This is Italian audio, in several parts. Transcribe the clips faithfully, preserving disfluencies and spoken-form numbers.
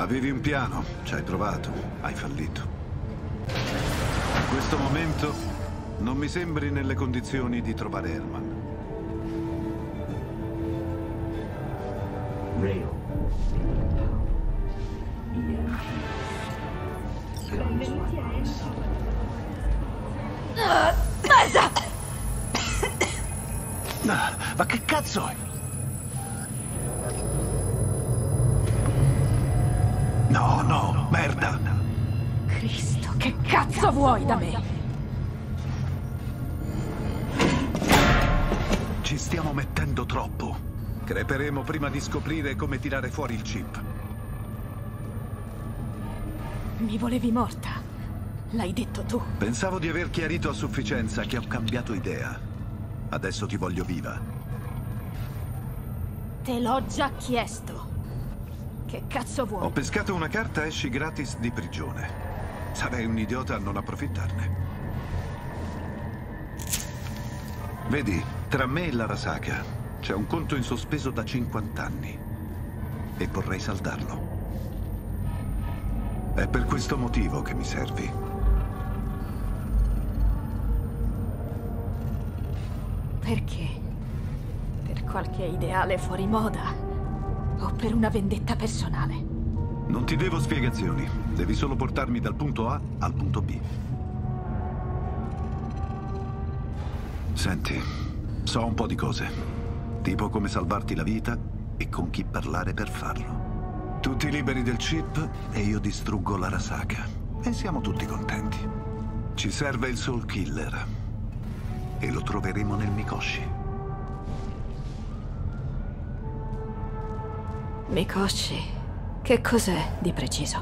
Avevi un piano, ci hai provato, hai fallito. In questo momento non mi sembri nelle condizioni di trovare Herman. Rail. Ah, merda! Ah, ma che cazzo è? No, no, merda! Cristo, che cazzo vuoi da me? Ci stiamo mettendo troppo. Creperemo prima di scoprire come tirare fuori il chip. Mi volevi morta. L'hai detto tu. Pensavo di aver chiarito a sufficienza che ho cambiato idea. Adesso ti voglio viva. Te l'ho già chiesto. Che cazzo vuoi? Ho pescato una carta esci gratis di prigione. Sarei un idiota a non approfittarne. Vedi, tra me e l'Arasaka c'è un conto in sospeso da cinquanta anni. E vorrei saldarlo. È per questo motivo che mi servi. Perché? Per qualche ideale fuori moda? O per una vendetta personale? Non ti devo spiegazioni. Devi solo portarmi dal punto A al punto B. Senti, so un po' di cose. Tipo come salvarti la vita e con chi parlare per farlo. Tutti liberi del chip e io distruggo l'Arasaka. E siamo tutti contenti. Ci serve il Soul Killer. E lo troveremo nel Mikoshi. Mikoshi, che cos'è di preciso?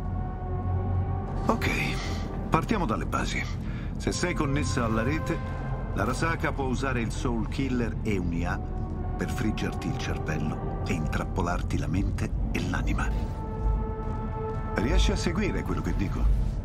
Ok, partiamo dalle basi. Se sei connessa alla rete, l'Arasaka può usare il Soul Killer e un I A per friggerti il cervello e intrappolarti la mente e l'anima. Riesci a seguire quello che dico?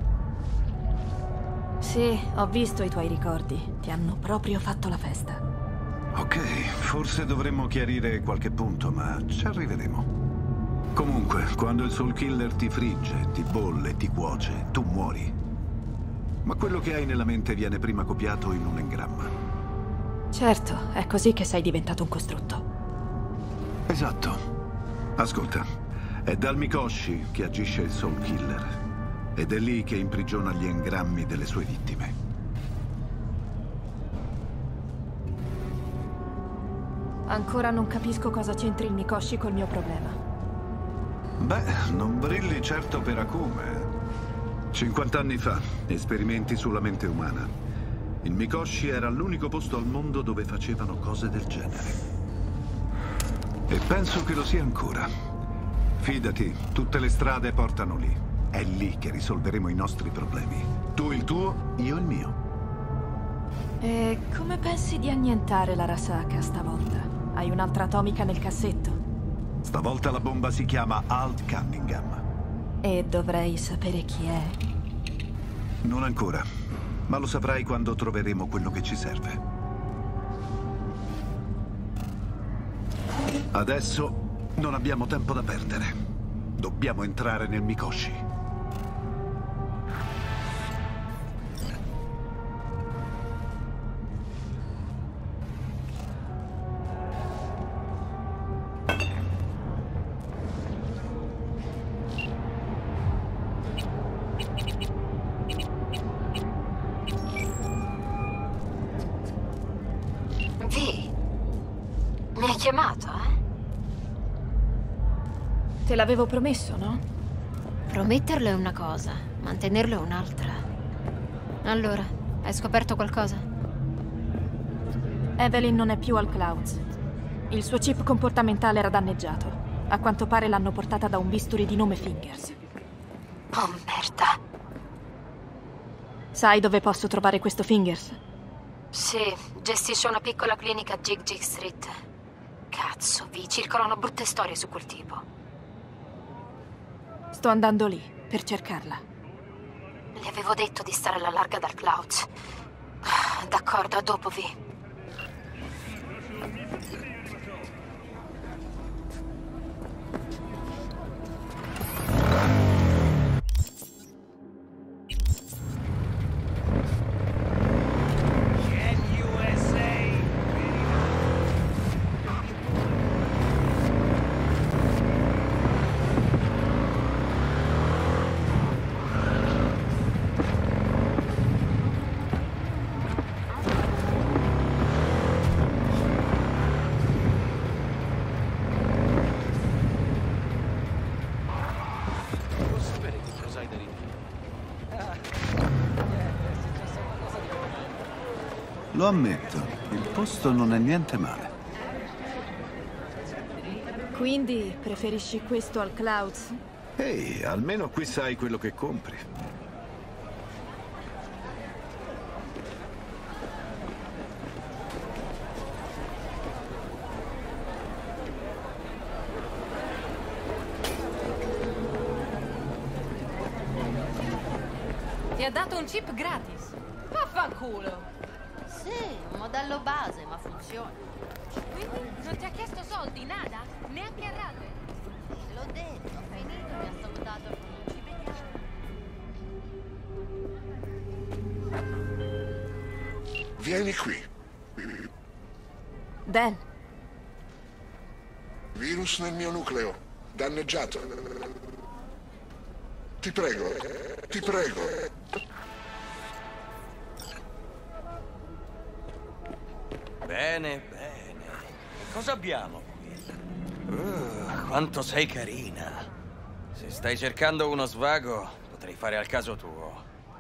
Sì, ho visto i tuoi ricordi. Ti hanno proprio fatto la festa. Ok, forse dovremmo chiarire qualche punto, ma ci arriveremo. Comunque, quando il Soul Killer ti frigge, ti bolle, ti cuoce, tu muori. Ma quello che hai nella mente viene prima copiato in un engramma. Certo, è così che sei diventato un costrutto. Esatto. Ascolta, è dal Mikoshi che agisce il Soul Killer. Ed è lì che imprigiona gli engrammi delle sue vittime. Ancora non capisco cosa c'entri il Mikoshi col mio problema. Beh, non brilli certo per acume. cinquanta anni fa, esperimenti sulla mente umana. Il Mikoshi era l'unico posto al mondo dove facevano cose del genere. E penso che lo sia ancora. Fidati, tutte le strade portano lì. È lì che risolveremo i nostri problemi. Tu il tuo, io il mio. E come pensi di annientare l'Arasaka stavolta? Hai un'altra atomica nel cassetto? Stavolta la bomba si chiama Alt Cunningham. E dovrei sapere chi è? Non ancora, ma lo saprai quando troveremo quello che ci serve. Adesso non abbiamo tempo da perdere. Dobbiamo entrare nel Mikoshi. Chiamato, eh? Te l'avevo promesso, no? Prometterlo è una cosa, mantenerlo è un'altra. Allora, hai scoperto qualcosa? Evelyn non è più al Clouds. Il suo chip comportamentale era danneggiato. A quanto pare l'hanno portata da un bisturi di nome Fingers. Oh, merda. Sai dove posso trovare questo Fingers? Sì, gestisce una piccola clinica a Jig Jig Street. Cazzo, vi circolano brutte storie su quel tipo. Sto andando lì, per cercarla. Gli avevo detto di stare alla larga dal Clouds. D'accordo, a dopo, Vi. Lo ammetto, il posto non è niente male. Quindi preferisci questo al Clouds? Ehi, almeno qui sai quello che compri. Ti ha dato un chip gratis. Vaffanculo. Sì, un modello base, ma funziona. Quindi non ti ha chiesto soldi, nada? Neanche a rate? Te l'ho detto, ho finito, mi ha salutato con un ci vediamo. Vieni qui. Dan, Virus nel mio nucleo. Danneggiato. Ti prego. Ti prego. Bene, bene. Cosa abbiamo qui? Uh, quanto sei carina. Se stai cercando uno svago, potrei fare al caso tuo.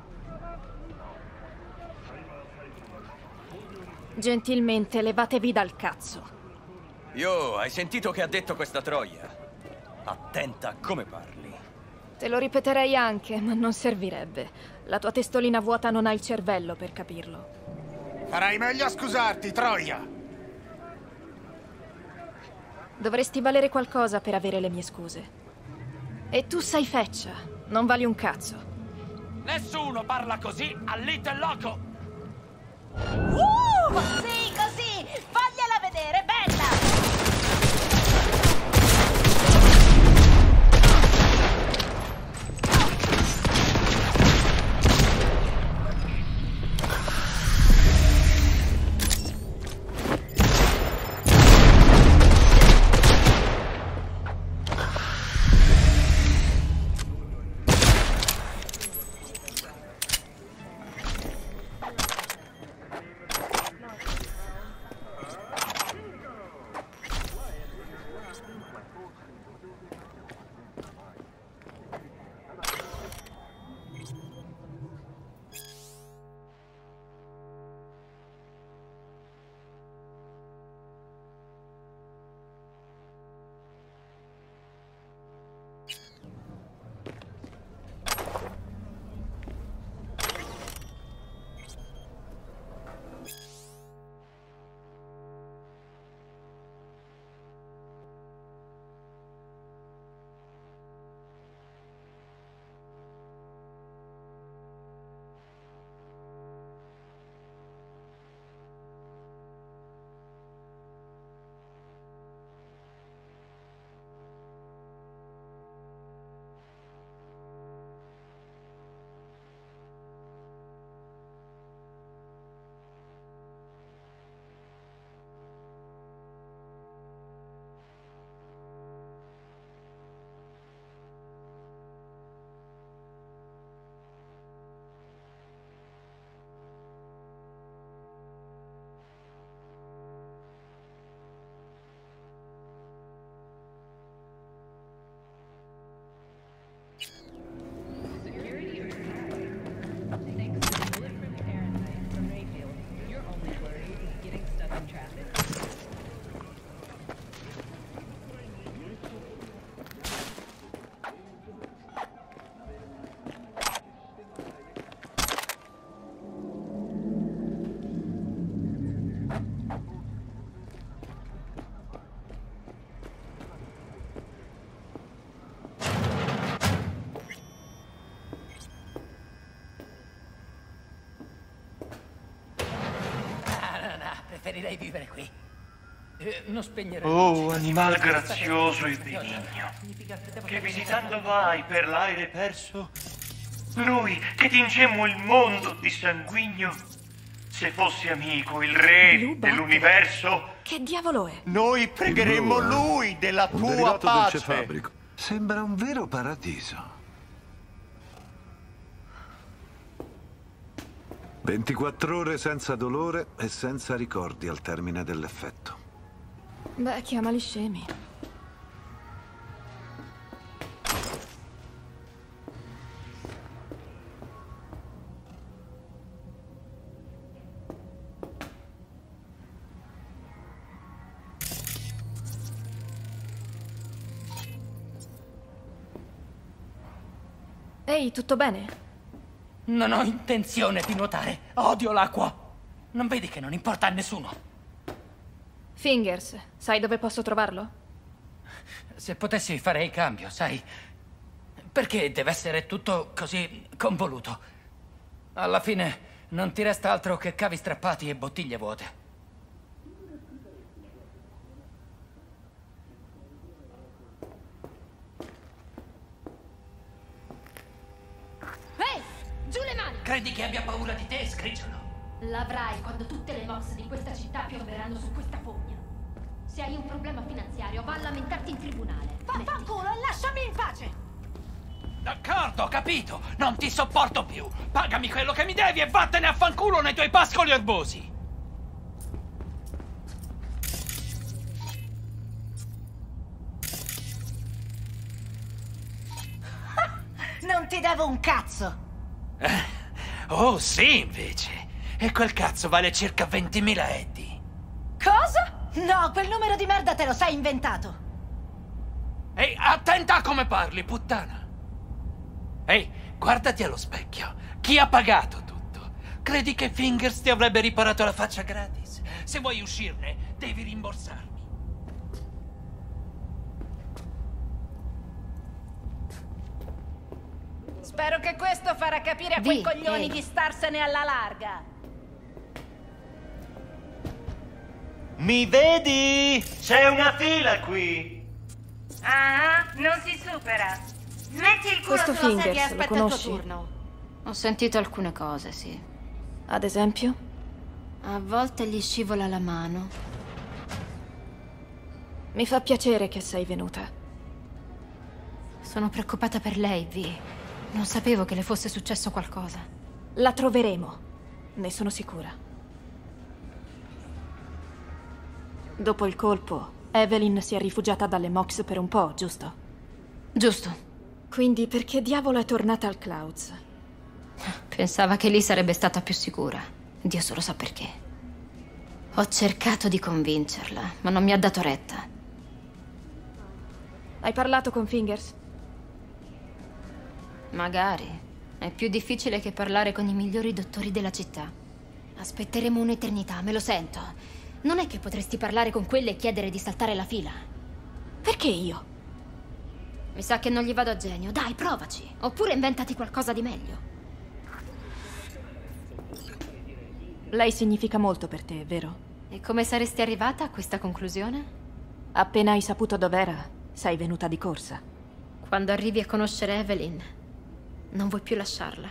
gentilmente levatevi dal cazzo. Yo, hai sentito che ha detto questa troia? Attenta a come parli. Te lo ripeterei anche, ma non servirebbe. La tua testolina vuota non ha il cervello per capirlo. Farai meglio a scusarti, troia! Dovresti valere qualcosa per avere le mie scuse. E tu sei feccia, non vali un cazzo. Nessuno parla così al Little Loco! Uh, sì, così! Fagliela vedere, bella! Preferirei vivere qui. Eh, non spegnerei. Oh, animal grazioso e benigno, che visitando vai per l'aere perso, noi che tingemmo il mondo di sanguigno, se fosse amico il re dell'universo, che diavolo è? Noi pregheremmo lui della un tua derivato pace. del cefabrico. Sembra un vero paradiso. ventiquattro ore senza dolore e senza ricordi al termine dell'effetto. Beh, chiamali scemi. Ehi, tutto bene? Non ho intenzione di nuotare. Odio l'acqua. Non vedi che non importa a nessuno? Fingers, sai dove posso trovarlo? Se potessi farei cambio, sai? Perché deve essere tutto così convoluto? Alla fine non ti resta altro che cavi strappati e bottiglie vuote. Ehi, giù le mani! Credi che abbia paura di te, scricciolo? L'avrai quando tutte le mosse di questa città piomberanno su questa fogna. Se hai un problema finanziario, va a lamentarti in tribunale. Vaffanculo e lasciami in pace! D'accordo, ho capito. Non ti sopporto più. Pagami quello che mi devi e vattene a fanculo nei tuoi pascoli erbosi. Non ti devo un cazzo! Eh, oh, sì, invece. E quel cazzo vale circa ventimila eddi. Cosa? No, quel numero di merda te lo sei inventato! Ehi, attenta a come parli, puttana. Ehi, guardati allo specchio. Chi ha pagato tutto? Credi che Fingers ti avrebbe riparato la faccia gratis? Se vuoi uscirne, devi rimborsarmi. Spero che questo farà capire a quei Vi, coglioni ehi. di starsene alla larga. Mi vedi? C'è una fila qui. Ah, non si supera. Metti il culo Questo sulla sedia e Fingers, lo aspetta il tuo conosci? turno. Ho sentito alcune cose, sì. Ad esempio? A volte gli scivola la mano. Mi fa piacere che sei venuta. Sono preoccupata per lei, Vi. Non sapevo che le fosse successo qualcosa. La troveremo, ne sono sicura. Dopo il colpo, Evelyn si è rifugiata dalle Mox per un po', giusto? Giusto. Quindi perché diavolo è tornata al Clouds? Pensava che lì sarebbe stata più sicura. Dio solo sa perché. Ho cercato di convincerla, ma non mi ha dato retta. Hai parlato con Fingers? Magari. È più difficile che parlare con i migliori dottori della città. Aspetteremo un'eternità, me lo sento. Non è che potresti parlare con quelle e chiedere di saltare la fila. Perché io? Mi sa che non gli vado a genio. Dai, provaci. Oppure inventati qualcosa di meglio. Lei significa molto per te, vero? E come saresti arrivata a questa conclusione? Appena hai saputo dov'era, sei venuta di corsa. Quando arrivi a conoscere Evelyn, non vuoi più lasciarla.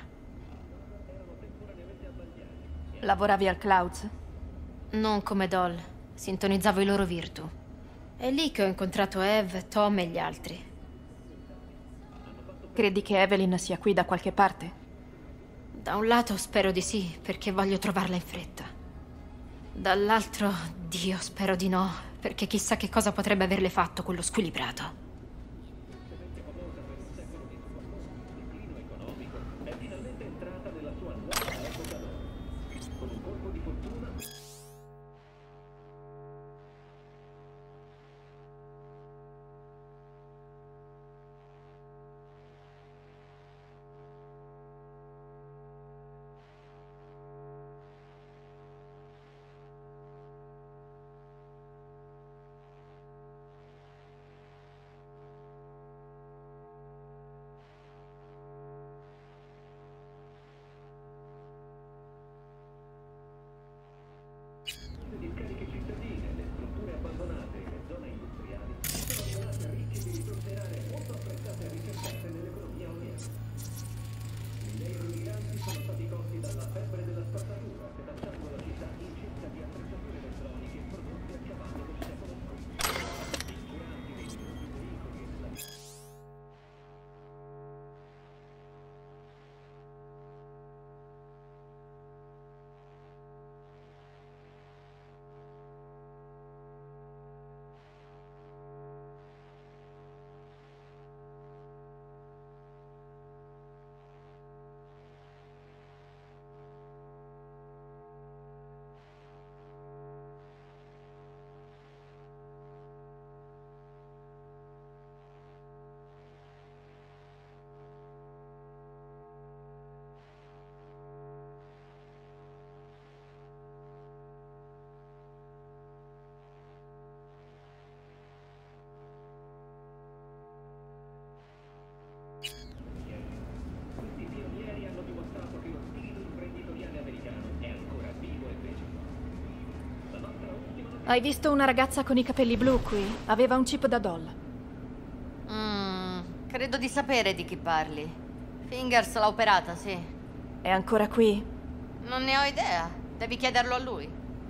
Lavoravi al Clouds? Non come Doll. Sintonizzavo i loro virtù. È lì che ho incontrato Eve, Tom e gli altri. Credi che Evelyn sia qui da qualche parte? Da un lato spero di sì, perché voglio trovarla in fretta. Dall'altro, Dio, spero di no, perché chissà che cosa potrebbe averle fatto quello squilibrato. Hai visto una ragazza con i capelli blu qui? Aveva un chip da doll. Mm, credo di sapere di chi parli. Fingers l'ha operata, sì. È ancora qui? Non ne ho idea. Devi chiederlo a lui.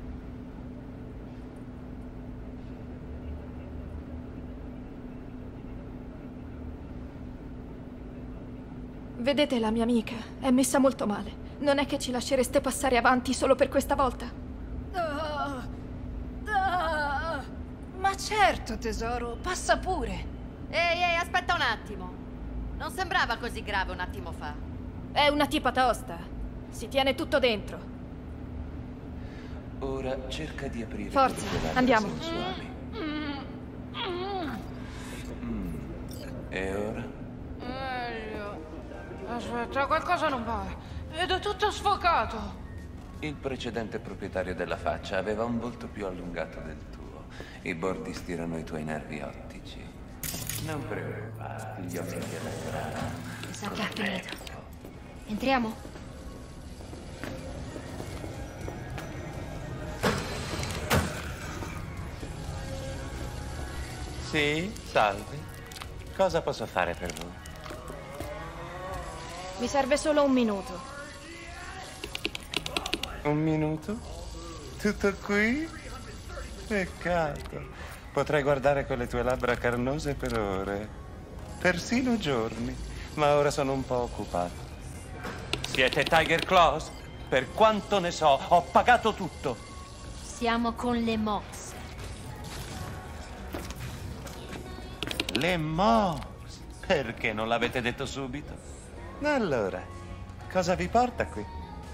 Vedete la mia amica? È messa molto male. Non è che ci lascereste passare avanti solo per questa volta? Ah, ah, ma certo, tesoro, passa pure. Ehi, ehi, aspetta un attimo. Non sembrava così grave un attimo fa. È una tipa tosta. Si tiene tutto dentro. Ora cerca di aprire. Forza, andiamo. Mm. E ora? Aspetta, qualcosa non va. Vedo tutto sfocato. Il precedente proprietario della faccia aveva un volto più allungato del tuo. I bordi stirano i tuoi nervi ottici. Non preoccuparti, gli occhi ti aleggeranno. Mi sa che ha finito. Entriamo? Sì, salve. Cosa posso fare per voi? Mi serve solo un minuto. Un minuto? Tutto qui? Peccato. Potrei guardare quelle tue labbra carnose per ore. Persino giorni. Ma ora sono un po' occupato. Siete Tiger Claws? Per quanto ne so, ho pagato tutto. Siamo con le Mox. Le Mox? Perché non l'avete detto subito? Allora, cosa vi porta qui?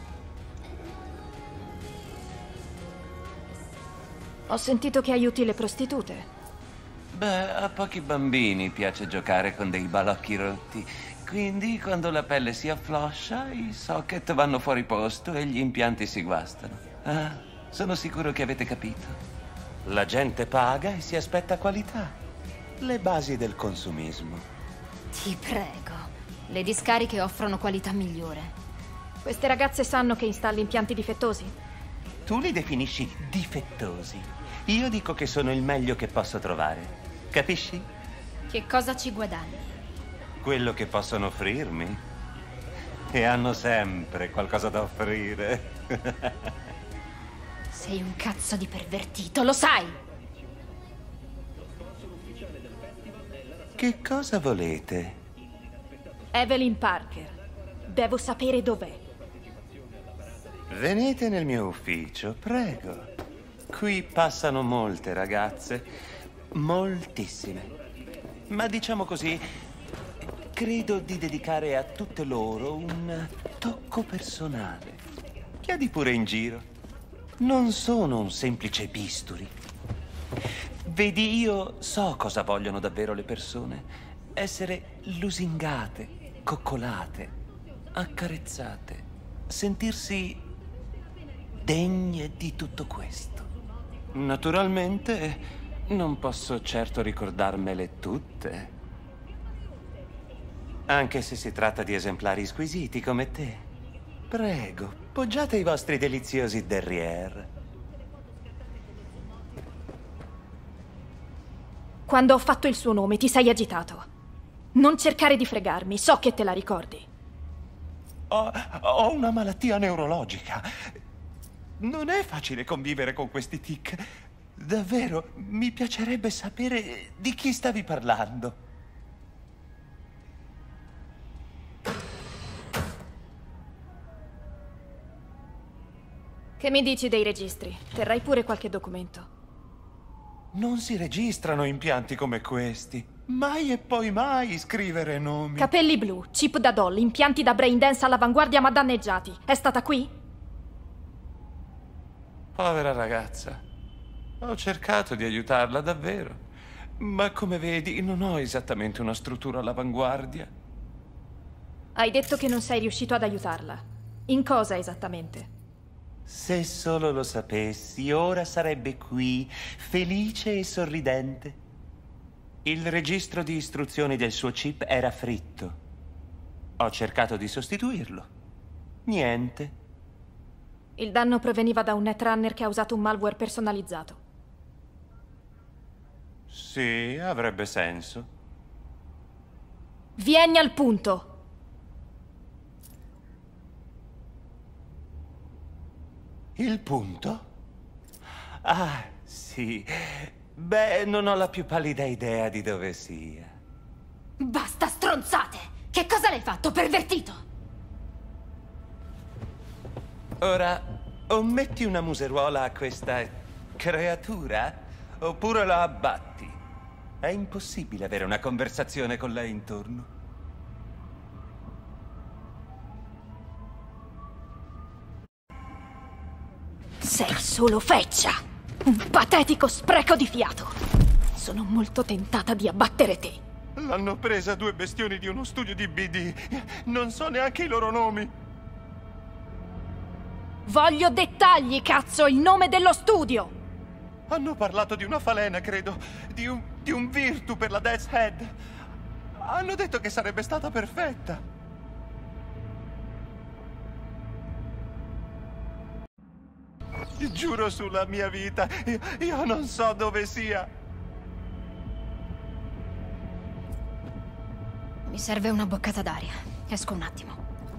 Ho sentito che aiuti le prostitute. Beh, a pochi bambini piace giocare con dei balocchi rotti. Quindi, quando la pelle si affloscia, i socket vanno fuori posto e gli impianti si guastano. Ah, sono sicuro che avete capito. La gente paga e si aspetta qualità. Le basi del consumismo. Ti prego. Le discariche offrono qualità migliore. Queste ragazze sanno che installi impianti difettosi? Tu li definisci difettosi. Io dico che sono il meglio che posso trovare. Capisci? Che cosa ci guadagni? Quello che possono offrirmi. E hanno sempre qualcosa da offrire. Sei un cazzo di pervertito, lo sai! Che cosa volete? Evelyn Parker. Devo sapere dov'è. Venite nel mio ufficio, prego. Qui passano molte ragazze. Moltissime. Ma diciamo così, credo di dedicare a tutte loro un tocco personale. Chiedi pure in giro. Non sono un semplice bisturi. Vedi, io so cosa vogliono davvero le persone. Essere lusingate, coccolate, accarezzate, sentirsi degne di tutto questo. Naturalmente non posso certo ricordarmele tutte, anche se si tratta di esemplari squisiti come te. Prego, poggiate i vostri deliziosi derrière. Quando ho fatto il suo nome ti sei agitato. Non cercare di fregarmi, so che te la ricordi. Ho, ho una malattia neurologica. Non è facile convivere con questi tic. Davvero, mi piacerebbe sapere di chi stavi parlando. Che mi dici dei registri? Terrai pure qualche documento. Non si registrano impianti come questi. Mai e poi mai scrivere nomi. Capelli blu, chip da doll, impianti da braindance all'avanguardia ma danneggiati. È stata qui? Povera ragazza. Ho cercato di aiutarla davvero. Ma come vedi, non ho esattamente una struttura all'avanguardia. Hai detto che non sei riuscito ad aiutarla. In cosa esattamente? Se solo lo sapessi, ora sarebbe qui, felice e sorridente. Il registro di istruzioni del suo chip era fritto. Ho cercato di sostituirlo. Niente. Il danno proveniva da un netrunner che ha usato un malware personalizzato. Sì, avrebbe senso. Vieni al punto. Il punto? Ah, sì. Beh, non ho la più pallida idea di dove sia. Basta stronzate! Che cosa l'hai fatto, pervertito? Ora, o metti una museruola a questa creatura, oppure la abbatti. È impossibile avere una conversazione con lei intorno. Sei solo feccia! Un patetico spreco di fiato! Sono molto tentata di abbattere te. L'hanno presa due bestioni di uno studio di B D. Non so neanche i loro nomi. Voglio dettagli, cazzo! Il nome dello studio! Hanno parlato di una falena, credo. Di un, di un virtu per la Death's Head. Hanno detto che sarebbe stata perfetta. Giuro sulla mia vita, io, io non so dove sia. Mi serve una boccata d'aria. Esco un attimo.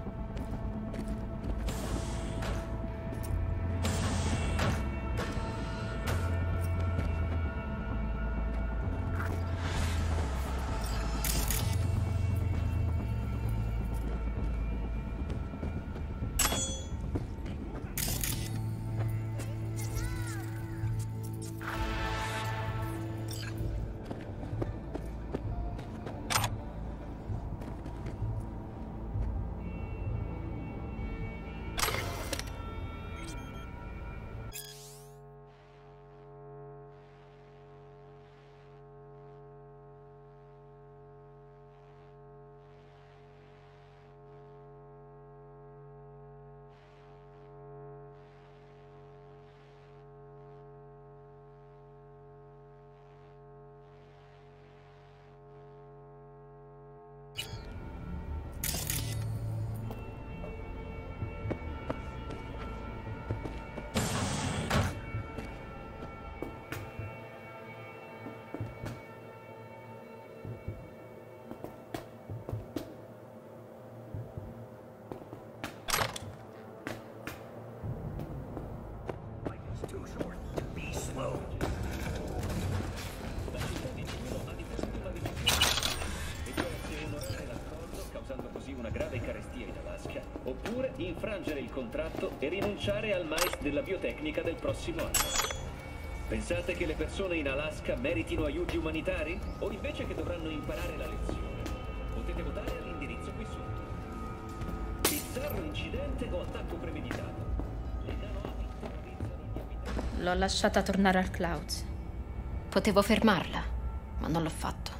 Infrangere il contratto e rinunciare al mais della biotecnica del prossimo anno. Pensate che le persone in Alaska meritino aiuti umanitari? O invece che dovranno imparare la lezione? Potete votare all'indirizzo qui sotto. Bizzarro incidente o attacco premeditato? Le nanoavi terrorizzano gli abitanti. L'ho lasciata tornare al Clouds. Potevo fermarla, ma non l'ho fatto.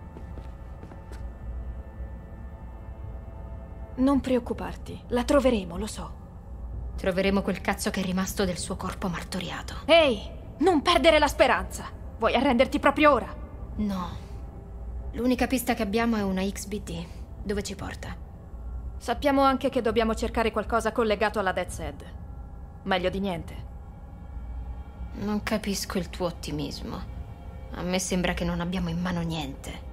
Non preoccuparti, la troveremo, lo so. Troveremo quel cazzo che è rimasto del suo corpo martoriato. Ehi, non perdere la speranza! Vuoi arrenderti proprio ora? No. L'unica pista che abbiamo è una X B D. Dove ci porta? Sappiamo anche che dobbiamo cercare qualcosa collegato alla Death's Head. Meglio di niente. Non capisco il tuo ottimismo. A me sembra che non abbiamo in mano niente.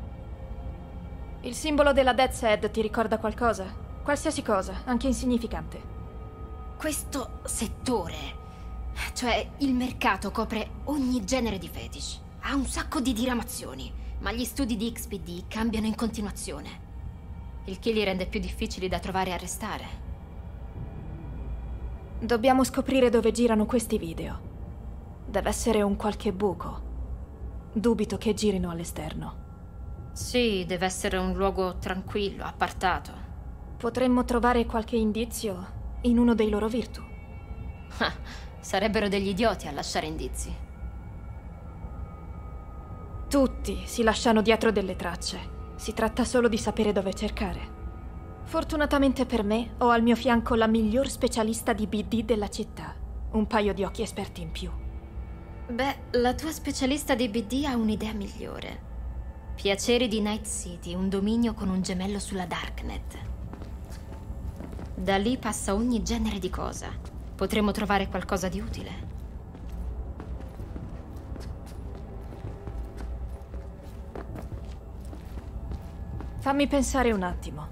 Il simbolo della Death's Head ti ricorda qualcosa? Qualsiasi cosa, anche insignificante. Questo settore, cioè il mercato, copre ogni genere di fetish. Ha un sacco di diramazioni, ma gli studi di X P D cambiano in continuazione. Il che li rende più difficili da trovare e arrestare. Dobbiamo scoprire dove girano questi video. Deve essere un qualche buco. Dubito che girino all'esterno. Sì, deve essere un luogo tranquillo, appartato. Potremmo trovare qualche indizio in uno dei loro virtu. Ah, sarebbero degli idioti a lasciare indizi. Tutti si lasciano dietro delle tracce. Si tratta solo di sapere dove cercare. Fortunatamente per me, ho al mio fianco la miglior specialista di B D della città. Un paio di occhi esperti in più. Beh, la tua specialista di B D ha un'idea migliore. Piaceri di Night City, un dominio con un gemello sulla Darknet. Da lì passa ogni genere di cosa. Potremmo trovare qualcosa di utile. Fammi pensare un attimo.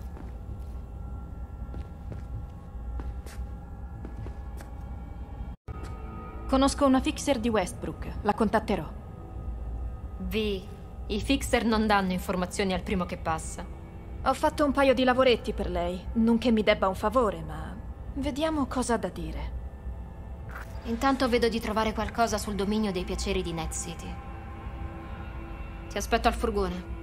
Conosco una fixer di Westbrook, la contatterò. V, i fixer non danno informazioni al primo che passa. Ho fatto un paio di lavoretti per lei, non che mi debba un favore, ma vediamo cosa ha da dire. Intanto vedo di trovare qualcosa sul dominio dei piaceri di Net City. Ti aspetto al furgone.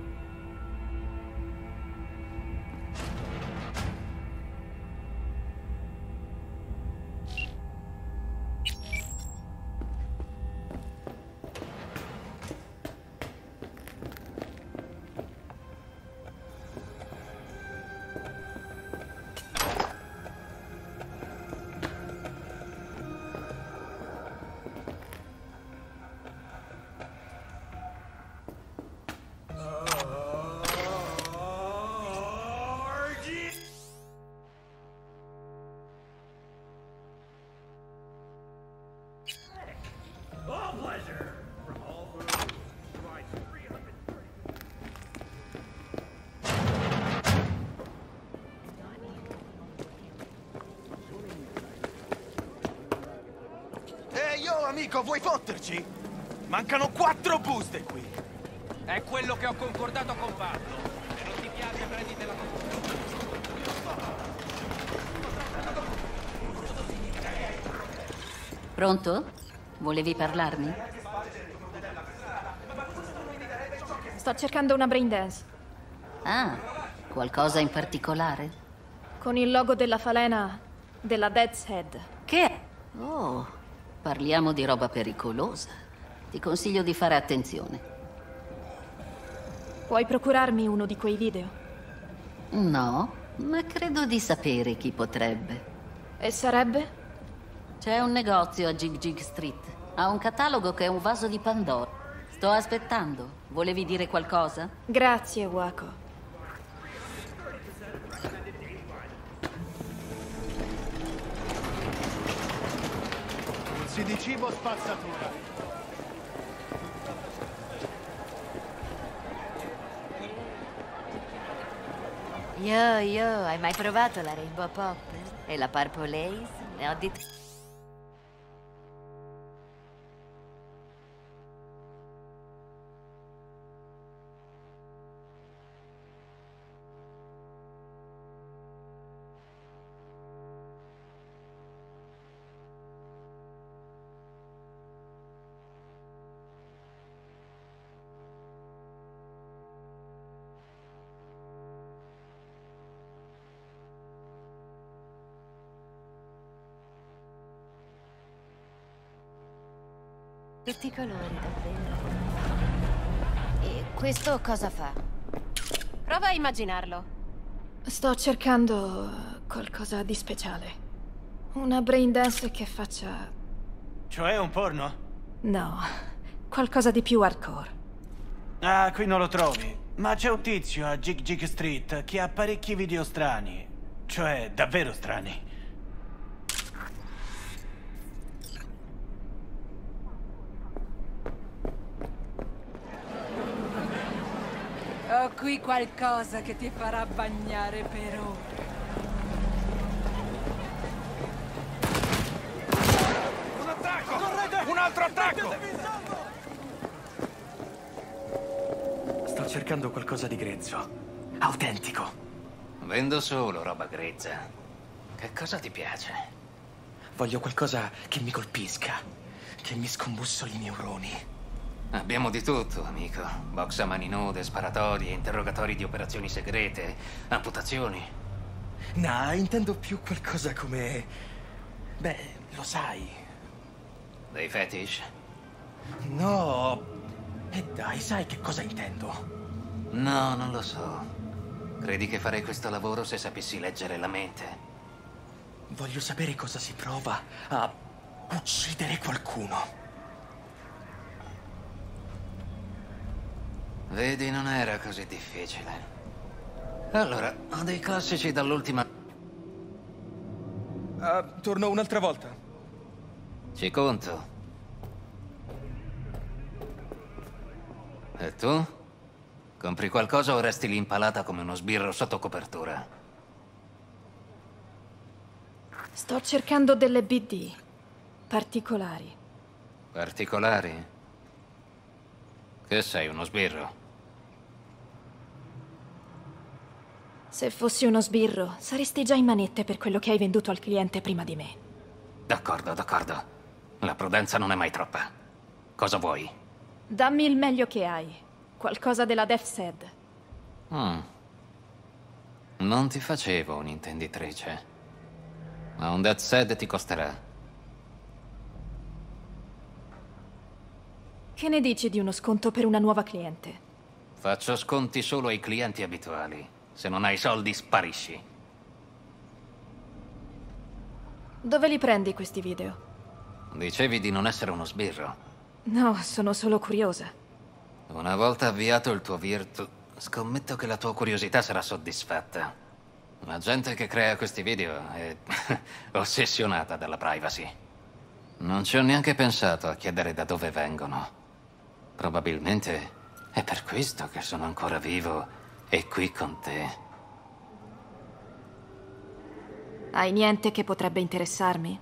Amico, vuoi fotterci? Mancano quattro buste qui. È quello che ho concordato con Pablo. Se non ti piace, prenditela con Pronto? Volevi parlarmi? Sto cercando una braindance. Ah, qualcosa in particolare? Con il logo della falena della Death's Head. Che? Oh... Parliamo di roba pericolosa. Ti consiglio di fare attenzione. Puoi procurarmi uno di quei video? No, ma credo di sapere chi potrebbe. E sarebbe? C'è un negozio a Jig Jig Street. Ha un catalogo che è un vaso di Pandora. Sto aspettando. Volevi dire qualcosa? Grazie, Wako. Di cibo spazzatura. Yo, yo, hai mai provato la Rainbow Pop? E la Purple Lace? Ne ho di... Tutti i colori, davvero. E questo cosa fa? Prova a immaginarlo. Sto cercando qualcosa di speciale. Una braindance che faccia... Cioè un porno? No, qualcosa di più hardcore. Ah, qui non lo trovi. Ma c'è un tizio a Jig Jig Street che ha parecchi video strani. Cioè, davvero strani. Ho qui qualcosa che ti farà bagnare per ore. Un attacco! Correte! Un altro attacco! Sto cercando qualcosa di grezzo. Autentico. Vendo solo roba grezza. Che cosa ti piace? Voglio qualcosa che mi colpisca. Che mi scombussoli i neuroni. Abbiamo di tutto, amico. Box a mani nude, sparatorie, interrogatori di operazioni segrete, amputazioni. No, intendo più qualcosa come... Beh, lo sai. Dei fetish? No. E dai, sai che cosa intendo? No, non lo so. Credi che farei questo lavoro se sapessi leggere la mente? Voglio sapere cosa si prova a uccidere qualcuno. Vedi, non era così difficile. Allora, ho dei classici dall'ultima... Uh, torno un'altra volta. Ci conto. E tu? Compri qualcosa o resti lì impalata come uno sbirro sotto copertura? Sto cercando delle B D particolari. Particolari? Che sei, uno sbirro? Se fossi uno sbirro, saresti già in manette per quello che hai venduto al cliente prima di me. D'accordo, d'accordo. La prudenza non è mai troppa. Cosa vuoi? Dammi il meglio che hai. Qualcosa della DefSed. Mm. Non ti facevo un'intenditrice. Ma un DefSed ti costerà. Che ne dici di uno sconto per una nuova cliente? Faccio sconti solo ai clienti abituali. Se non hai soldi, sparisci. Dove li prendi questi video? Dicevi di non essere uno sbirro. No, sono solo curiosa. Una volta avviato il tuo virtu, scommetto che la tua curiosità sarà soddisfatta. La gente che crea questi video è ossessionata dalla privacy. Non ci ho neanche pensato a chiedere da dove vengono. Probabilmente è per questo che sono ancora vivo e qui con te. Hai niente che potrebbe interessarmi?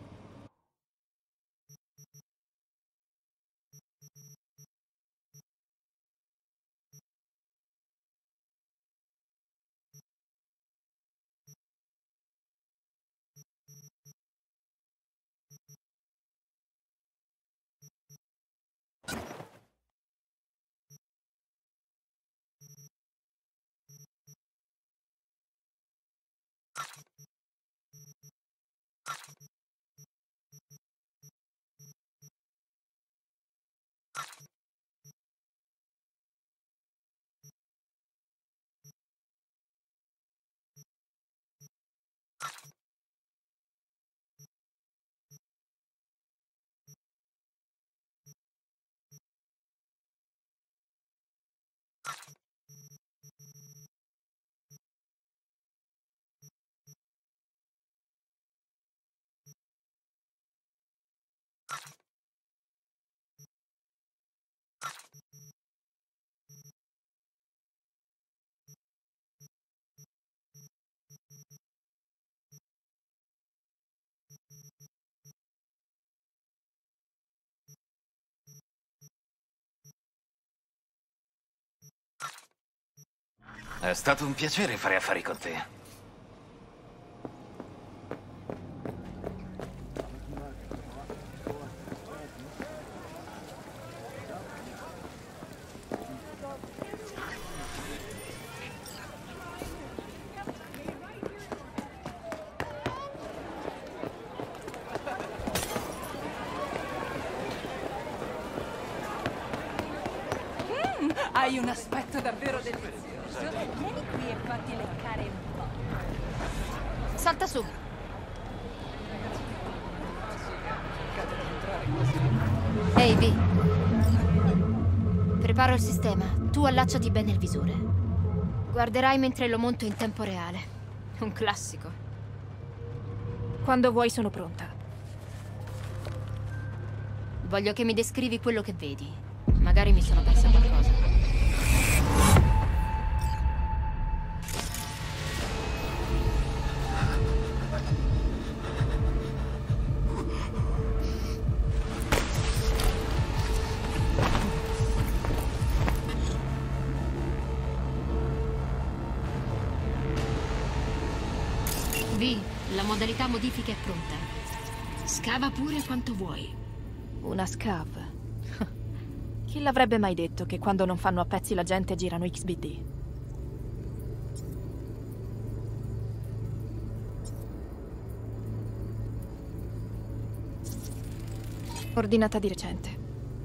È stato un piacere fare affari con te. Mm, hai un aspetto davvero delizioso. Vieni qui e fatti leccare un po'. Salta su. Ehi, V. Preparo il sistema. Tu allacciati bene il visore. Guarderai mentre lo monto in tempo reale. Un classico. Quando vuoi sono pronta. Voglio che mi descrivi quello che vedi. Magari mi sono persa qualcosa. V, la modalità modifica è pronta. Scava pure quanto vuoi. Una scav. Chi l'avrebbe mai detto che quando non fanno a pezzi la gente girano X B D? Ordinata di recente.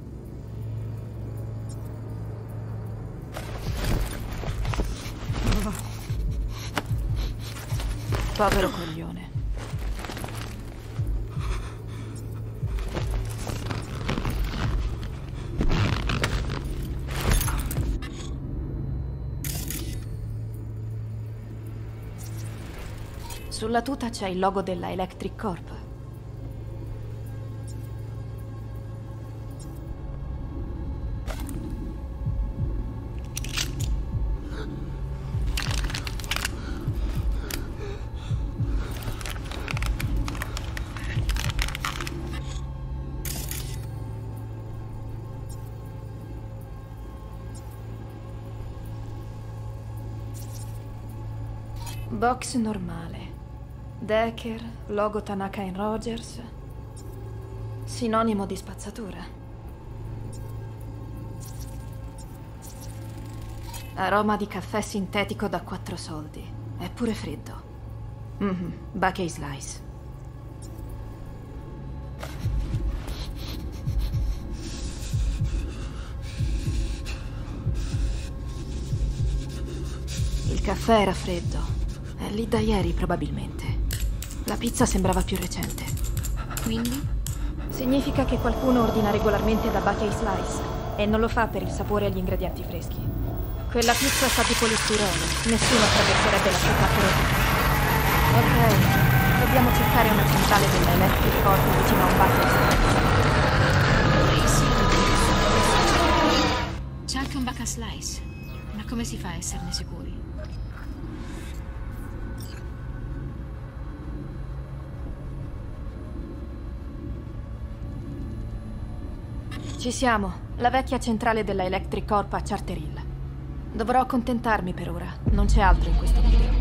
Povero coglione. Sulla tuta c'è il logo della Electric Corp. Box normale. Decker, logo Tanaka and Rogers. Sinonimo di spazzatura. Aroma di caffè sintetico da quattro soldi. È pure freddo. Mhm, Buckeye Slice. Il caffè era freddo. È lì da ieri, probabilmente. La pizza sembrava più recente. Quindi? Significa che qualcuno ordina regolarmente da Buckeye Slice e non lo fa per il sapore e gli ingredienti freschi. Quella pizza sa di polistirolo. Nessuno attraverserebbe la città per ora. Ok, dobbiamo cercare una centrale della Electric Corp vicino a un Buckeye Slice. C'è anche un Buckeye Slice. Ma come si fa a esserne sicuri? Ci siamo. La vecchia centrale della Electric Corp a Charter Hill. Dovrò accontentarmi per ora. Non c'è altro in questo video.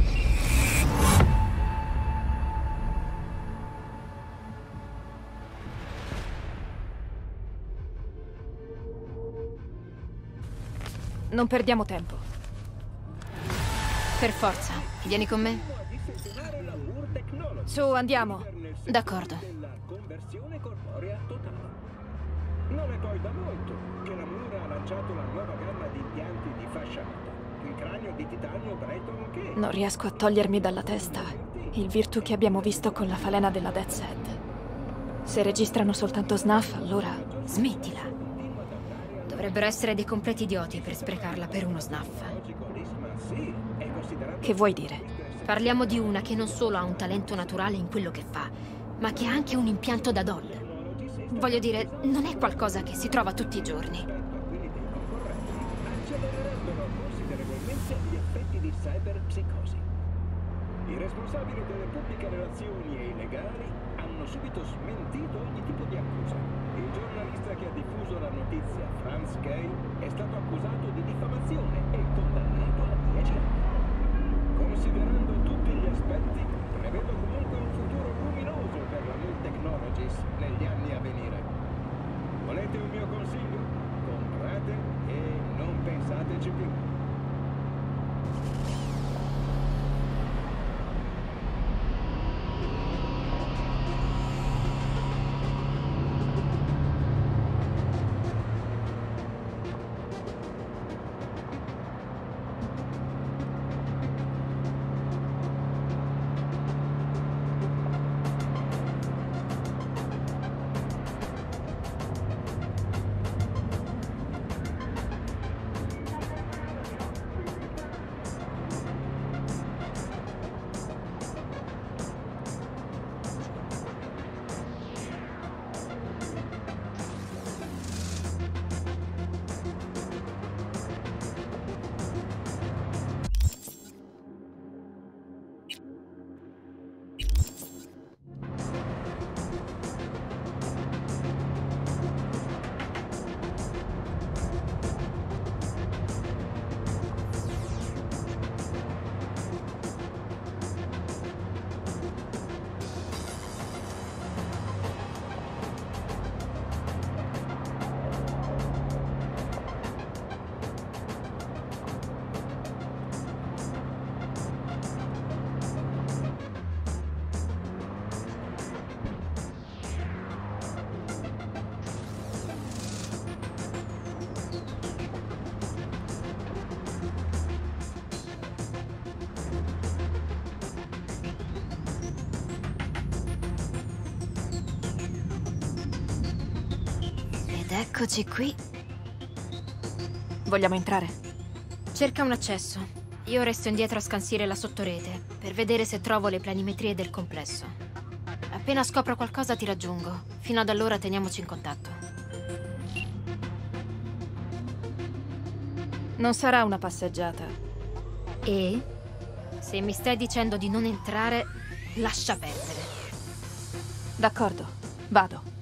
Non perdiamo tempo. Per forza. Vieni con me? Su, andiamo. D'accordo. Non è poi da molto che la Mura ha lanciato la nuova gamma di impianti di fascia alta. Il cranio di titanio Breton che... Non riesco a togliermi dalla testa il virtù che abbiamo visto con la falena della Death's Head. Se registrano soltanto snuff, allora... Smettila. Dovrebbero essere dei completi idioti per sprecarla per uno snuff. Che vuoi dire? Parliamo di una che non solo ha un talento naturale in quello che fa, ma che ha anche un impianto da doll. Voglio dire, non è qualcosa che si trova tutti i giorni. Accelererebbero considerevolmente gli effetti di cyberpsicosi. I responsabili delle pubbliche relazioni e i legali hanno subito smentito ogni tipo di accusa. Il giornalista che ha diffuso la notizia, Franz Kay, è stato accusato di diffamazione e condannato a dieci anni. Considerando tutti gli aspetti, prevedo comunque un futuro luminoso per la Moore Technologies negli anni a venire. Volete un mio consiglio? Comprate e non pensateci più. Eccoci qui. Vogliamo entrare? Cerca un accesso. Io resto indietro a scansire la sottorete per vedere se trovo le planimetrie del complesso. Appena scopro qualcosa ti raggiungo. Fino ad allora teniamoci in contatto. Non sarà una passeggiata. E? Se mi stai dicendo di non entrare, lascia perdere. D'accordo, vado.